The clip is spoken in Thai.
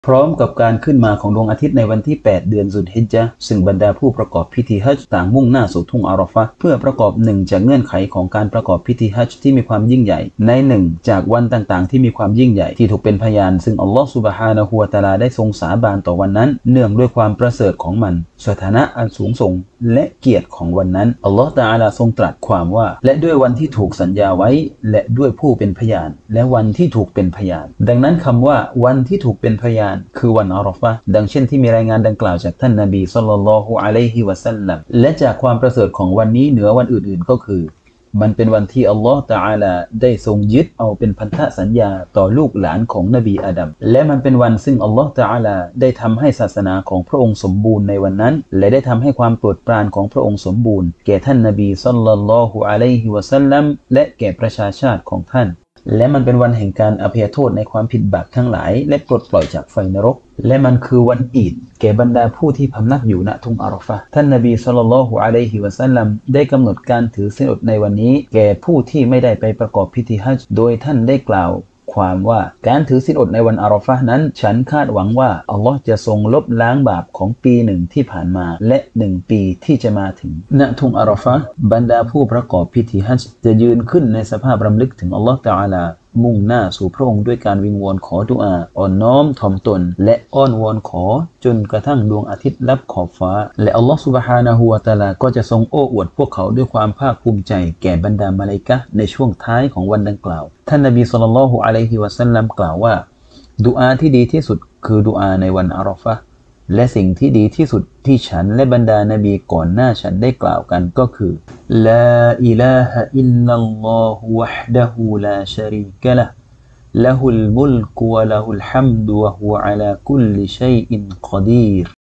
พร้อมกับการขึ้นมาของดวงอาทิตย์ในวันที่8เดือนซุลฮิจญะห์ซึ่งบรรดาผู้ประกอบพิธีฮัจญ์ต่างมุ่งหน้าสู่ทุ่งอาราฟะห์เพื่อประกอบหนึ่งจากเงื่อนไขของการประกอบพิธีฮัจญ์ที่มีความยิ่งใหญ่ในหนึ่งจากวันต่างๆที่มีความยิ่งใหญ่ที่ถูกเป็นพยานซึ่งอัลลอฮฺซุบฮานะฮูวะตะอาลาได้ทรงสาบานต่อวันนั้นเนื่องด้วยความประเสริฐของมันสถานะอันสูงส่งและเกียรติของวันนั้นอัลลอฮฺตะอาลาทรงตรัสความว่าและด้วยวันที่ถูกสัญญาไว้และด้วยผู้เป็นพยานและวันที่ถูกเป็นพยานดังนั้นคำว่าวันที่ถูกเป็นพยานคือวันอาราฟะห์ดังเช่นที่มีรายงานดังกล่าวจากท่านนบีศ็อลลัลลอฮุอะลัยฮิวะซัลลัมและจากความประเสริฐของวันนี้เหนือวันอื่นๆก็คือมันเป็นวันที่อัลลอฮฺตะอาลาได้ทรงยึดเอาเป็นพันธสัญญาต่อลูกหลานของนบีอาดัมและมันเป็นวันซึ่งอัลลอฮฺตะอาลาได้ทำให้ศาสนาของพระองค์สมบูรณ์ในวันนั้นและได้ทำให้ความโปรดปรานของพระองค์สมบูรณ์แก่ท่านนบีศ็อลลัลลอฮุอะลัยฮิวะซัลลัมและแก่ประชาชาติของท่านและมันเป็นวันแห่งการอภัยโทษในความผิดบาปทั้งหลายและปลดปล่อยจากไฟนรกและมันคือวันอีดแก่บรรดาผู้ที่พำนักอยู่ณทุ่งอาราฟะห์ท่านนบีศ็อลลัลลอฮุอะลัยฮิวะซัลลัมได้กำหนดการถือศีลอดในวันนี้แก่ผู้ที่ไม่ได้ไปประกอบพิธีฮัจญ์โดยท่านได้กล่าวความว่าการถือศีลอดในวันอาราฟะห์นั้นฉันคาดหวังว่าอัลลอฮ์จะทรงลบล้างบาปของปีหนึ่งที่ผ่านมาและ1ปีที่จะมาถึงณทุ่งอาราฟะห์บรรดาผู้ประกอบพิธีฮัจญ์จะยืนขึ้นในสภาพรำลึกถึงอัลลอฮ์ตะอาลามุ่งหน้าสู่พระองค์ด้วยการวิงวอนขอดุอาอ่อนน้อมถ่อมตนและอ้อนวอนขอจนกระทั่งดวงอาทิตย์ลับขอบฟ้าและอัลลอฮฺซุบฮานะฮูวะตะอาลาก็จะทรงโอ้อวดพวกเขาด้วยความภาคภูมิใจแก่บรรดามะลาอิกะฮ์ในช่วงท้ายของวันดังกล่าวท่านนบีศ็อลลัลลอฮุอะลัยฮิวะซัลลัมกล่าวว่าดุอาที่ดีที่สุดคือดุอาในวันอาราฟะห์และสิ่งที่ดีที่สุดที่ฉันและบรรดานบีก่อนหน้าฉันได้กล่าวกันก็คือลาอิลาฮะอิลลัลลอฮุวะฮ์ดะฮูลาชะรีกะละห์ละฮุลมุลกุวะละฮุลฮัมดุวะฮุวะอะลาคุลลิชัยอินกอดีร